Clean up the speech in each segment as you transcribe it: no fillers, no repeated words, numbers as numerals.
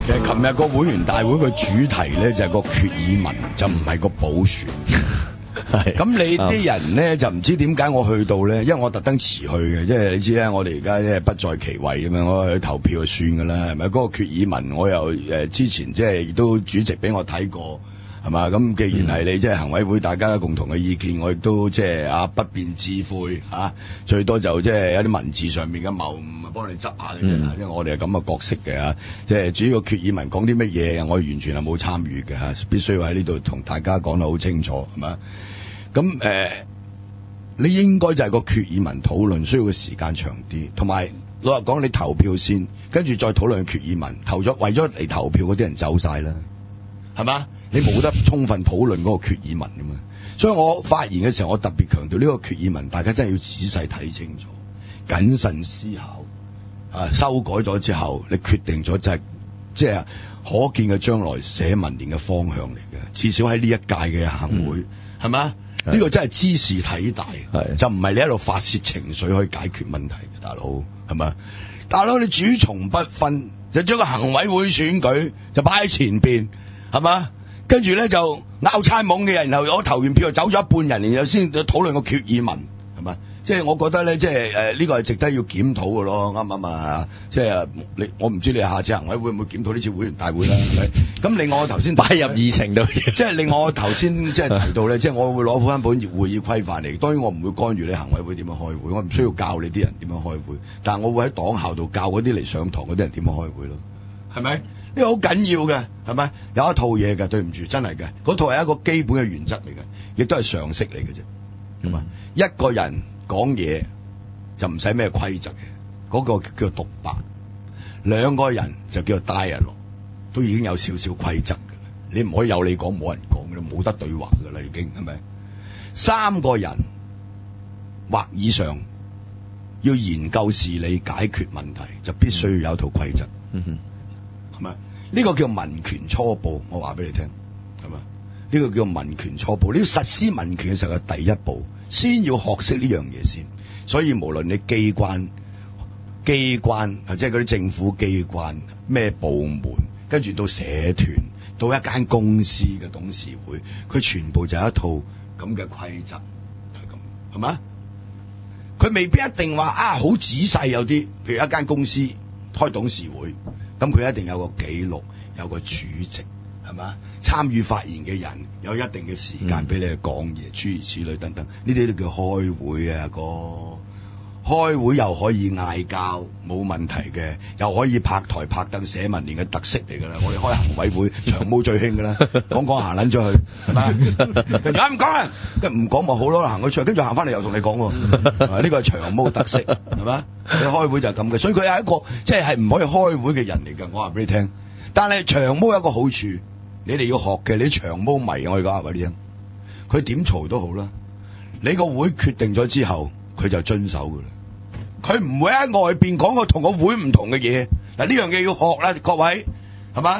其實琴日個會員大會嘅主題咧就係個決議文，就唔係個補選。 係咁你啲人咧就唔知點解我去到咧，因為我特登遲去嘅，即係你知咧，我哋而家即係不在其位咁樣，我去投票就算㗎啦，係咪？嗰個決議文我又之前即係亦都主席俾我睇過。係嘛？咁既然係你即係行委會大家共同嘅意見，我亦都即係不辯置喙嚇，最多就即係有啲文字上面嘅謬誤幫你執下嘅啫。因為我哋係咁嘅角色嘅嚇，即係至於個決議文講啲乜嘢，我完全係冇參與嘅嚇，必須要喺呢度同大家講得好清楚，係嘛？咁你應該就係個決議文討論需要嘅時間長啲，同埋老實講，你投票先，跟住再討論決議文，為咗嚟投票嗰啲人走晒啦，係嘛？你冇得充分討論嗰個決議文㗎嘛，所以我發言嘅時候，我特別強調呢個決議文，大家真係要仔細睇清楚，謹慎思考。修改咗之後，你決定咗就係即係可見嘅將來社民連嘅方向嚟嘅，至少喺呢一屆嘅行會，係咪？呢個真係茲事體大，就唔係你喺度發泄情緒可以解決問題嘅，大佬係咪？大佬你主從不分，就將個行委會選舉就擺喺前邊，係嘛？跟住咧就拗猜懵嘅人，然後我投完票就走咗一半人，然後先討論個決議文，係咪？即係我覺得咧，即係呢個係值得要檢討嘅咯，啱唔啱啊？即係我唔知你下次行委會唔會檢討呢次會員大會啦，係咪？咁另外我頭先擺入議程度， 即係另外我頭先即係提到咧，即係我會攞翻本會議規範嚟。當然我唔會干預你行委會點樣開會，我唔需要教你啲人點樣開會，但係我會喺黨校度教嗰啲嚟上堂嗰啲人點樣開會咯，係咪？呢個好緊要嘅，係咪？有一套嘢嘅，對唔住，真係嘅，嗰套係一個基本嘅原則嚟嘅，亦都係常識嚟嘅啫。咁啊，一個人講嘢就唔使咩規則嘅，嗰個叫獨白；兩個人就叫做 dialogue，都已經有少少規則嘅。你唔可以有你講冇人講嘅，冇得對話嘅啦，已經係咪？三個人或以上要研究事理解決問題，就必須要有一套規則。係咪？呢個叫民權初步，我話俾你聽，係嘛？呢個叫民權初步，你要實施民權嘅時候嘅第一步，先要學識呢樣嘢先。所以無論你機關即係嗰啲政府機關咩部門，跟住到社團，到一間公司嘅董事會，佢全部就係一套咁嘅規則，係咁，係嘛？佢未必一定話好仔細，有啲譬如一間公司開董事會。咁佢一定有個記錄，有個主席，係嘛？參與發言嘅人有一定嘅時間俾你去講嘢，諸如此類等等，呢啲都叫開會啊，開會又可以嗌交，冇問題嘅，又可以拍台拍凳，社民連嘅特色嚟㗎啦。我哋開行委會長毛最興㗎啦，講行撚出去，係咪？跟住唔講啊，唔講咪好咯，行佢出去，跟住行翻嚟又同你講喎，呢個係長毛特色，係咪？你開會就係咁嘅，所以佢係一個即係唔可以開會嘅人嚟㗎。我話俾你聽，但係長毛有一個好處，你哋要學嘅，你啲長毛迷，我而家話俾你聽，佢點嘈都好啦，你個會決定咗之後，佢就遵守㗎啦。佢唔會喺外邊講個同個會唔同嘅嘢，嗱呢樣嘢要學啦，各位係嘛？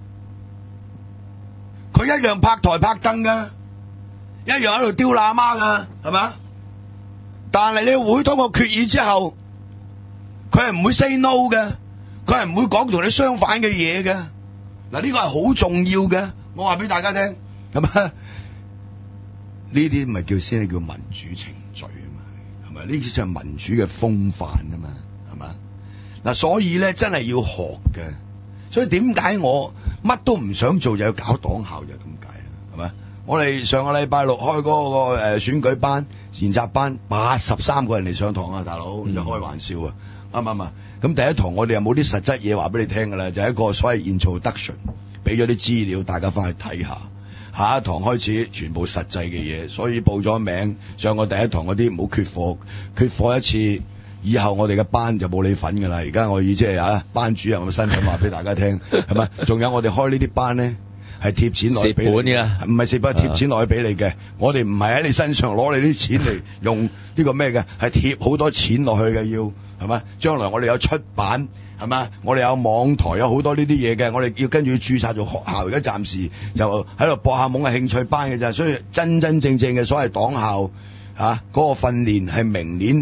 佢一樣拍台拍凳噶，一樣喺度丟喇媽噶，係嘛？但係你會通過決議之後，佢係唔會 say no 嘅，佢係唔會講同你相反嘅嘢嘅。嗱呢個係好重要嘅，我話俾大家聽，係嘛？呢啲咪先叫民主程序啊嘛。呢啲就係民主嘅風範啊嘛，係嘛？嗱，所以咧真係要學嘅。所以點解我乜都唔想做，就要搞黨校就係咁解啦，係咪？我哋上個禮拜六開嗰個選舉班研習班，83個人嚟上堂啊，大佬，就開玩笑啊，啱唔啱啊？咁第一堂我哋又冇啲實質嘢話俾你聽㗎啦，就係一個所謂 introduction，俾咗啲資料大家翻去睇下。下一堂開始全部實際嘅嘢，所以報咗名上過第一堂嗰啲唔好缺課，缺課一次以後我哋嘅班就冇你份㗎啦。而家我以即係班主任嘅身份話俾大家聽，係咪？仲有我哋開呢啲班咧係貼錢落去俾你，蝕本㗎，唔係蝕本，貼錢落去俾你嘅。我哋唔係喺你身上攞你啲錢嚟用呢個咩嘅，係貼好多錢落去嘅，要係咪？將來我哋有出版。係嘛？我哋有網台，有好多呢啲嘢嘅，我哋要跟住註冊做學校。而家暫時就喺度搏下懵嘅興趣班嘅咋，所以真真正正嘅所謂黨校嗰個訓練係明年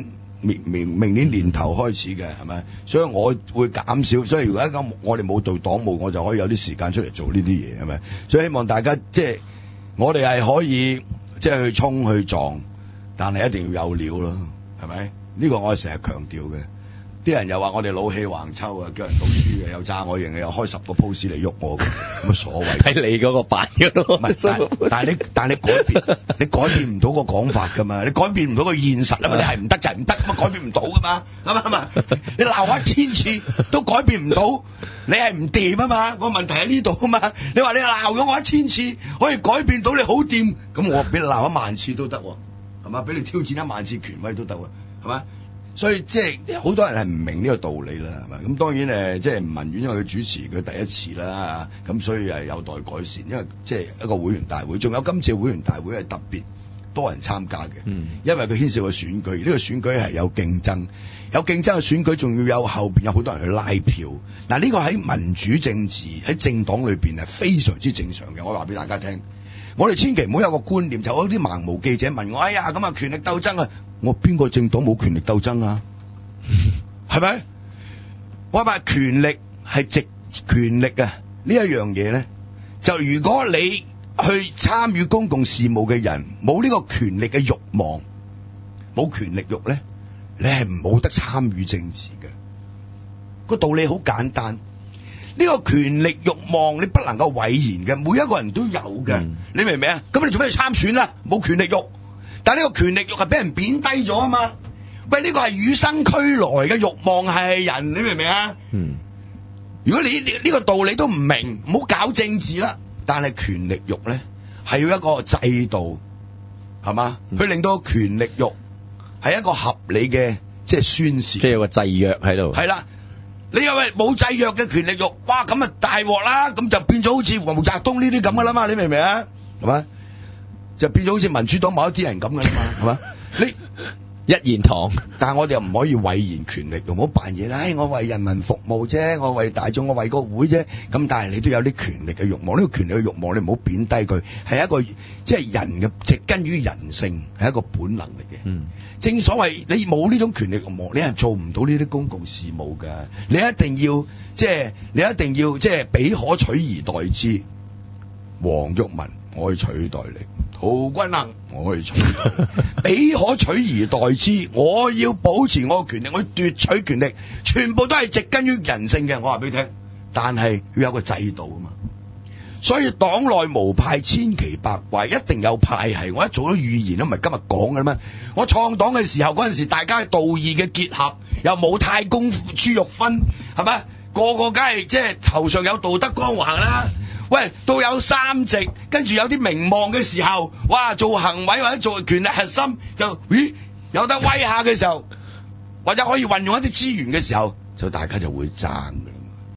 明年年頭開始嘅，係咪？所以我會減少，所以如果咁我哋冇做黨務，我就可以有啲時間出嚟做呢啲嘢，係咪？所以希望大家即係我哋係可以即係去衝去撞，但係一定要有料咯，係咪？呢個我係成日強調嘅。啲人又話我哋老氣橫秋啊，叫人讀書嘅，又炸我型嘅，又開10個 post 嚟喐我嘅，有乜所謂？ 係你嗰個版嘅咯。 唔係，但係你改變唔到個講法噶嘛，你改變唔到個現實啊嘛，你係唔得就係唔得，咁改變唔到噶嘛，係嘛？你鬧我1000次都改變唔到，你係唔掂啊嘛，個問題喺呢度啊嘛。你話你鬧咗我1000次可以改變到你好掂，咁我俾你鬧10000次都得喎，係嘛？俾你挑戰10000次權威都得喎，係嘛？所以即係好多人係唔明呢個道理啦，係嘛？咁當然即係吳文遠因為佢主持佢第一次啦，咁所以係有待改善，因為即係一個會員大會，仲有今次會員大會係特別多人參加嘅，因為佢牽涉個選舉，呢個選舉係有競爭嘅選舉，仲要有後邊有好多人去拉票。嗱，呢個喺民主政治喺政黨裏邊係非常之正常嘅。我話俾大家聽，我哋千祈唔好有個觀念，就有啲盲毛記者問我，哎呀咁啊權力鬥爭啊！我邊個政黨冇權力鬥爭啊？係咪？我話權力係值權力啊！呢一樣嘢咧，就如果你去參與公共事務嘅人冇呢個權力嘅慾望，冇權力慾咧，你係冇得參與政治嘅。個道理好簡單，呢個權力慾望你不能夠諱言嘅，每一個人都有嘅，你明唔明啊？咁你做咩去參選啊？冇權力慾。但係呢個權力慾係俾人貶低咗啊嘛！喂，呢個係與生俱來嘅慾望係人，你明唔明啊？如果你呢個道理都唔明，唔好搞政治啦。但係權力慾咧係要一個制度，係嘛？去令到權力慾係一個合理嘅即係宣泄， 即係有個制約喺度。 係啦，你又係冇制約嘅權力慾，哇咁啊大鑊啦！咁就變咗好似毛澤東呢啲咁噶啦嘛，你明唔明啊？係嘛？就變咗好似民主黨某一啲人咁噶啦嘛，係嘛？你一言堂， 但係我哋又唔可以諱言權力，唔好扮嘢啦。我為人民服務啫，我為大眾，我為個會啫。咁但係你都有啲權力嘅慾望，呢個權力嘅慾望你唔好貶低佢，係一個即係人嘅植根於人性，係一個本能嚟嘅。正所謂你冇呢種權力慾望，你係做唔到呢啲公共事務㗎。你一定要即係彼可取而代之。黃毓民，我可以取代你。陶君行，我可以取代，彼可取而代之。我要保持我嘅權力，我要奪取權力，全部都係植根於人性嘅。我話俾你聽，但係要有個制度啊嘛。所以黨內無派，千奇百怪，一定有派系。我一早都預言啦，唔係今日講嘅咩？我創黨嘅時候嗰陣時，大家係道義嘅結合，又冇太公豬肉分，係咪？個個梗係即係頭上有道德光環啦。喂，到有3席，跟住有啲名望嘅時候，哇，做行委或者做權力核心，就有得威下嘅時候，或者可以運用一啲資源嘅時候，就大家就會爭。